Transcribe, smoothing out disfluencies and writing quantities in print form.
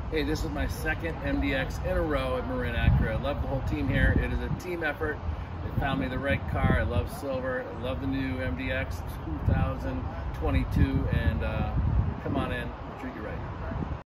Hey, this is my second MDX in a row at Marin Acura. I love the whole team here. It is a team effort. They found me the right car. I love silver. I love the new MDX 2022, and come on in, I'll treat you right.